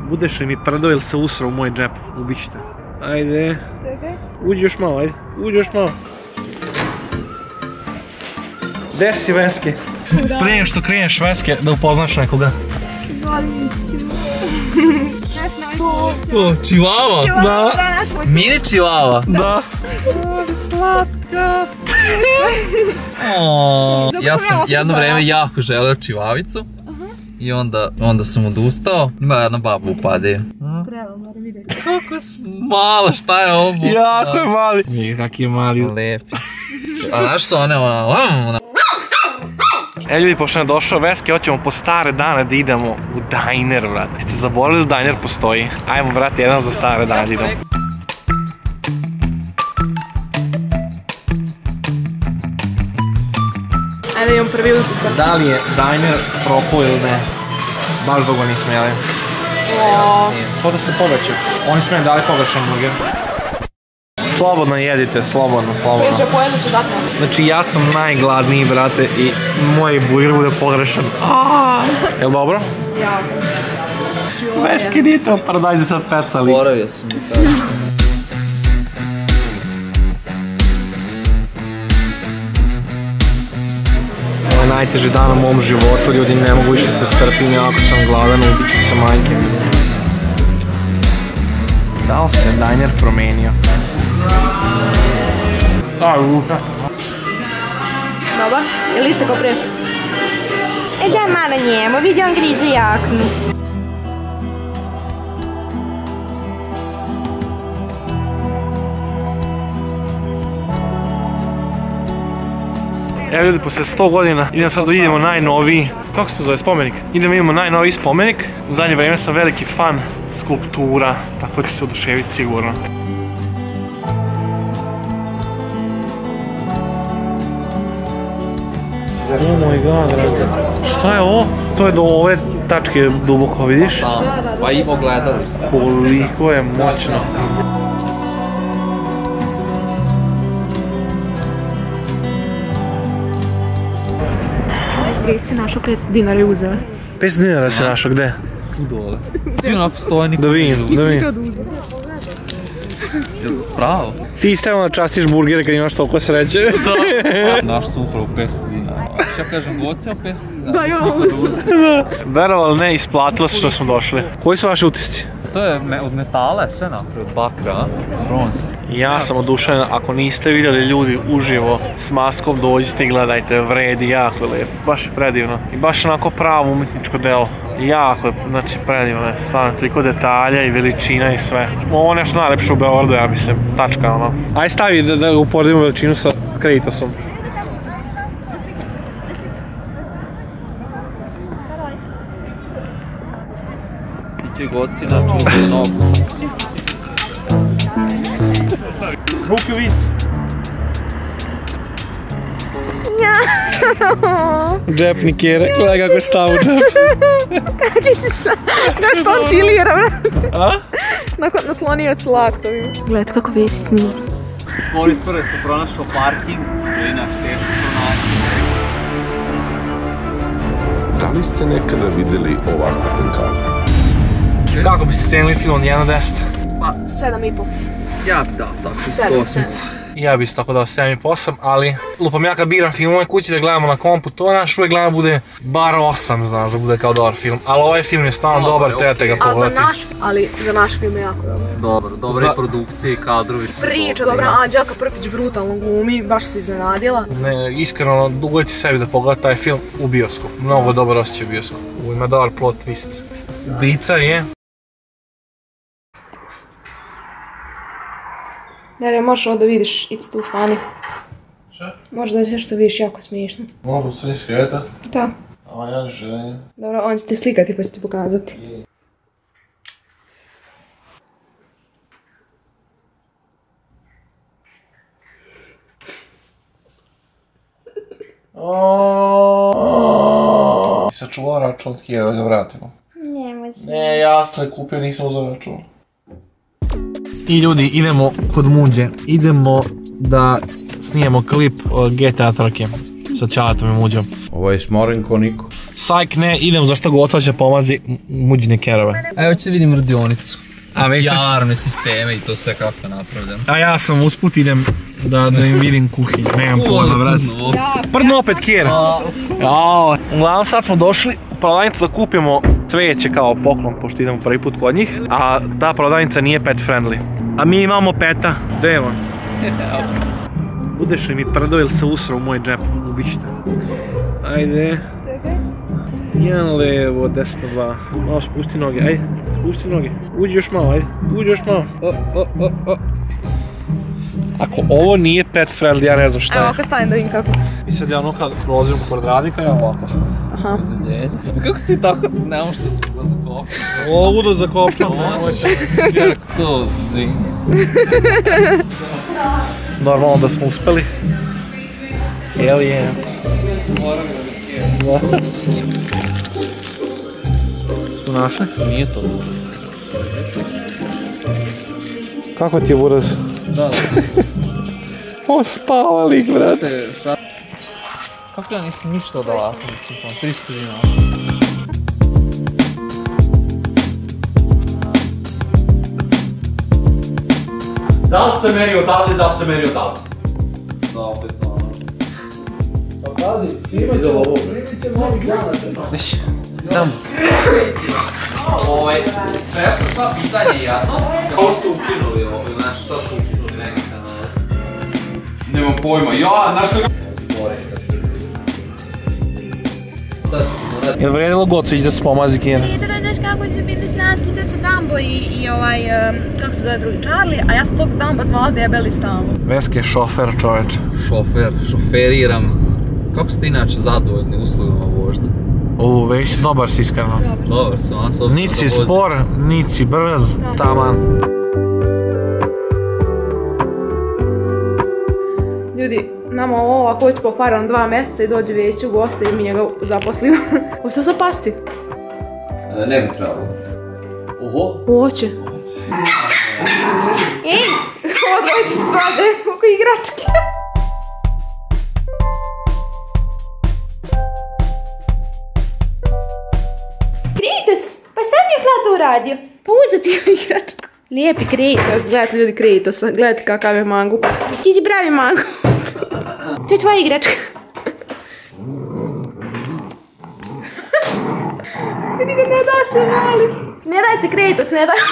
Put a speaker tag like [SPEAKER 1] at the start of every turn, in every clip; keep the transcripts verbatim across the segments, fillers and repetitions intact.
[SPEAKER 1] Budeš li mi prdo ili se usra u moj džep? Ubit ćete. Ajde. Uđi još malo, ajde. Uđi još malo. Gde si, Veske? Prije nego što kreneš, Veske, da upoznaš nekoga. To, čivava? Da.
[SPEAKER 2] Mini čivava?
[SPEAKER 1] Da. Slatka.
[SPEAKER 2] Ja sam jedno vreme jako želeo čivavicu. I onda, onda sam odustao. Ima jedna baba upade.
[SPEAKER 3] Treba, moram vidjeti.
[SPEAKER 2] Kako malo, šta je ovo?
[SPEAKER 1] Jako je mali. Nije, kak je mali.
[SPEAKER 2] Lepi. A znaš su one, ona, ona...
[SPEAKER 1] E ljudi, pošto je došao Veske, hoćemo po stare dane da idemo u dajner, vrati. Ste zaboravili da dajner postoji? Ajmo, vrati, jedan za stare dane da idemo.
[SPEAKER 3] Ajde, imam prvi utisak.
[SPEAKER 1] Da li je dajner propao ili ne? Baš dugo nismo jeli. Ko da se poveće? Oni su meni dali pogrešan burger. Slobodno jedite, slobodno, slobodno.
[SPEAKER 3] Prijeđe po jednu ću dati nam.
[SPEAKER 1] Znači ja sam najgladniji, brate, i moj burger bude pogrešan. Jel dobro?
[SPEAKER 3] Jako.
[SPEAKER 1] Veske nije to paradajze sad pecali.
[SPEAKER 2] Boravio sam mi tako.
[SPEAKER 1] Ovo je najteži dan u mom životu, ljudi, ne mogu više se strpim, jako sam gladan, ubit ću se majke. Da li se dajner promenio?
[SPEAKER 3] Dobar? Je li iste kao prije? E da, malo njemu, vidi on grize jaknu.
[SPEAKER 1] Evo ljudi, posle sto godina idemo sad da vidimo najnoviji, kako se to zove, spomenik? Idemo da vidimo najnoviji spomenik. U zadnje vreme sam veliki fan skulptura, tako da ću se oduševiti sigurno. Oh my god, razda. Šta je ovo? To je do ove tačke duboko, vidiš?
[SPEAKER 2] Da, pa i ogledali.
[SPEAKER 1] Koliko je moćno.
[SPEAKER 3] Gdje si našao petsto dinara i uzeo?
[SPEAKER 1] petsto dinara si našao, gde?
[SPEAKER 2] Tu dole. Svi onako stojni.
[SPEAKER 1] Da vidim, da vidim.
[SPEAKER 2] Pravo.
[SPEAKER 1] Ti istavno častiš burgere kad imaš toliko sreće.
[SPEAKER 2] Da. Naš su upravo petsto dinara. Ja kažem, gocija petsto dinara.
[SPEAKER 3] Da, jo.
[SPEAKER 1] Verovali ne, isplatilo se što smo došli. Koji su vaši utisci?
[SPEAKER 2] To je od metala, sve napravio, od bakra, bronza.
[SPEAKER 1] Ja sam oduševljen, ako niste vidjeli ljudi uživo s maskom, dođite i gledajte, vredi, jako je lijepo, baš je predivno. I baš onako pravo umjetničko delo. Jako je, znači predivno je, stvarno toliko detalja i veličina i sve. Ovo nešto najlepše u Beogradu, ja mislim, tačka ono. Aj stavi da, da uporedimo veličinu sa Critosom.
[SPEAKER 2] Ti goci, znači u nogu.
[SPEAKER 1] Ruke vis. Džepnik je, gledaj kako je stav u džep.
[SPEAKER 3] Kakvi si slak, znaš što on čilira, brate.
[SPEAKER 1] A?
[SPEAKER 3] Naslonio slak to ima. Gledaj kako već snima.
[SPEAKER 2] Skoro ispore se pronašao parking, što je inače teško pronaći.
[SPEAKER 4] Da li ste nekada vidjeli ovakvu penkalu?
[SPEAKER 1] Kako biste cijenili film od jedan do deset?
[SPEAKER 3] Pa, sedam i pol.
[SPEAKER 2] Ja bi dao tako,
[SPEAKER 3] Sedam,
[SPEAKER 2] sto
[SPEAKER 1] I ja bi se tako dao sedam i pol osam, ali lupam ja kad biram film u ovoj kući da gledamo na kompu, to naš uvijek gledamo bude bar osam, znaš, da bude kao dobar film. Ali ovaj film je stvarno dobar, trebate ga pogledati.
[SPEAKER 3] A za naš, ali za naš film je jako dobar.
[SPEAKER 2] Dobro, dobre produkcije i kadrovi su
[SPEAKER 3] Priča, dobra, Anđelka Prpić brutalno glumi, baš se iznenadila.
[SPEAKER 1] Ne, iskreno, dugo ti sebi da pogledati taj film u bioskop. Mnogo dobar osjećaj u bioskop. Ima dobar plot twist. Ubica je...
[SPEAKER 3] Jare, možeš ovo da vidiš It's Too Funny.
[SPEAKER 1] Šta?
[SPEAKER 3] Možeš da ćeš to vidiš jako smiješno.
[SPEAKER 1] Mogu se iz kreveta?
[SPEAKER 3] Da.
[SPEAKER 1] A ja ne želim.
[SPEAKER 3] Dobro, on će ti slikati pa će ti pokazati.
[SPEAKER 1] Ti sačuvao račun od Kijeva da ga vratimo.
[SPEAKER 3] Ne može.
[SPEAKER 1] Ne, ja sam kupio, nisam uzeo račun. I ljudi, idemo kod Munđe. Idemo da snijemo klip G T A trke. sa ćatom i muđom.
[SPEAKER 5] Ovo je smoren ko niko.
[SPEAKER 1] Sajk ne, idem zašto go oca će pomazi muđine kerove.
[SPEAKER 2] Evo ću vidim radionicu.
[SPEAKER 1] A već
[SPEAKER 2] Jarne sisteme i to sve kako je napravljeno.
[SPEAKER 1] A ja sam usput idem da, da im vidim kuhinju, nemam pojma, vrat. Prdno opet kjer. Jao, uglavnom sad smo došli u prodavnicu da kupimo cveće kao poklon, pošto idemo prvi put kod njih. A ta prodavnica nije pet friendly. A mi imamo peta. Gdje je on? Budeš li mi prdo ili se usro u moj džep? Ubićete. Ajde. Jedan levo, desno, dva. Malo spusti noge, ajde. Spusti noge. Uđi još malo, ajde. Uđi još malo. O, o, o, o. Ako ovo nije pet friendly, ja ne znam šta je.
[SPEAKER 3] Evo, ako stavim da vidim kako.
[SPEAKER 1] I sad ja ono kad prolazim pored radnika, ja ovako stavim.
[SPEAKER 3] Aha.
[SPEAKER 2] Kako ti tako, nemam što da zakopčam?
[SPEAKER 1] Mogu da zakopčam.
[SPEAKER 2] Kako to zim?
[SPEAKER 1] Normalno da smo uspeli. Hell yeah. Smo našli?
[SPEAKER 2] Nije to.
[SPEAKER 1] Kako ti je buraz?
[SPEAKER 2] Da, da.
[SPEAKER 1] O, spava lik, brate.
[SPEAKER 2] Kako ja nisam ništa od ovako, mislim, tam tristo dinara.
[SPEAKER 5] Da li se meri odavde, da li se meri odavde?
[SPEAKER 2] Da, opet ono.
[SPEAKER 5] Pa pazi, snimat ćemo ovo. Snimit ćemo ovih dana.
[SPEAKER 2] Tamo. Ovaj, sve su sva pitanje jadno. Kako su ukinuli ovo, znaš šta su ukinuli neki kanale? Nemam pojma, ja, znaš kako... Sad,
[SPEAKER 1] Je li vrijedilo god se ići da se pomazi kjer?
[SPEAKER 3] I da znaš kako su bili slatki, to su Dumbo i, i ovaj, um, kako se zove drugi, Charlie, a ja sam tog Dumba zvala debeli stalno.
[SPEAKER 1] Veske je šofer, čoveč.
[SPEAKER 2] šofer, šoferiram. Kako ste inače zadovoljni uslugama vožnje?
[SPEAKER 1] U, već dobar si iskreno.
[SPEAKER 2] Dobar sam, a s obzirom
[SPEAKER 1] Niti si
[SPEAKER 2] da vozim.
[SPEAKER 1] spor, niti si brz, taman.
[SPEAKER 3] Ljudi, nama ovo ako već poparam dva mjeseca i dođe već u goste i mi njega zaposlimo. Hoće to zapasti?
[SPEAKER 2] E, ne bi trebalo. Oho.
[SPEAKER 3] Hoće. Ej, ovo dvojice se svađaju oko igračke. Kritos, pa šta ti je Hlato uradio? Pa uzeti je igračku. Lijepi Kritos, gledajte ljudi Kritosa, gledajte kakav je mangu. Ti si pravi mangu. To je tvoja igračka. Vidi ga, ne da se mali. Ne daj se Kritos, ne daj.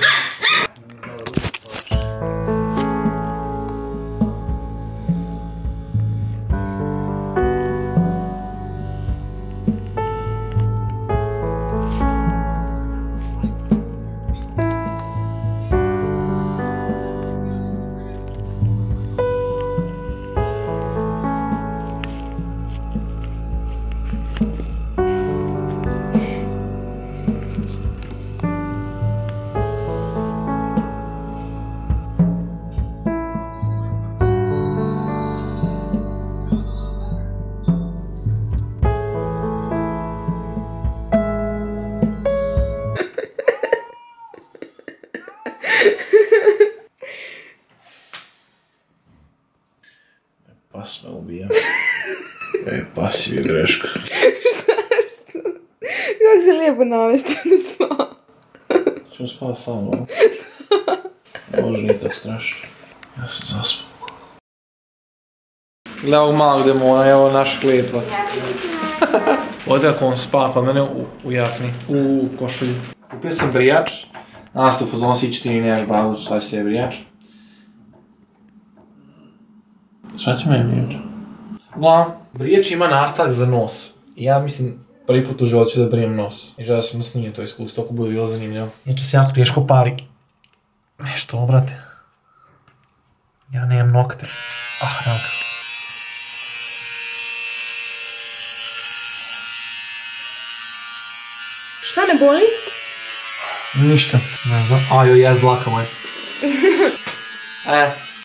[SPEAKER 4] Pas me ubija. Ej, pas je greška.
[SPEAKER 3] Kako se lijepo navesti da spava.
[SPEAKER 4] Čemo spava sam, ovo? Može nije tako strašno. Ja sam zaspao.
[SPEAKER 1] Gle ovog malog demona, evo naša kletva. Ovdje kako on spava kod mene u, u jakni, u košulji. Kupio sam brijač. Nadam se u fazonu si ti nemaš bavu, šta će ti je brijač. Šta će meni brijač? Uglavnom, brijač ima nastavak za nos. I ja mislim, prvi put u životu ću da brijem nos. I želeo sam da snimim to iskustvo, ako bude bilo zanimljivo. Inače se jako teško pari. Nešto, obrate. Ja nemam nokte. Ah, evo ga.
[SPEAKER 3] Šta ne boli?
[SPEAKER 1] Ništa. Ne znam. A joj, jes dlaka moj. E,